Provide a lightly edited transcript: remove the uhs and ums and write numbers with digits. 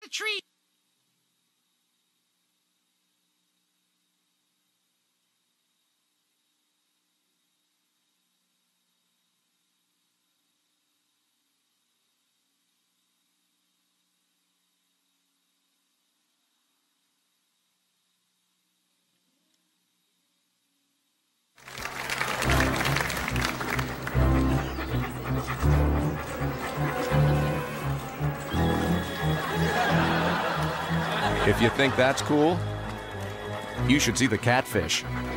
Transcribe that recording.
the tree. If you think that's cool, you should see the catfish.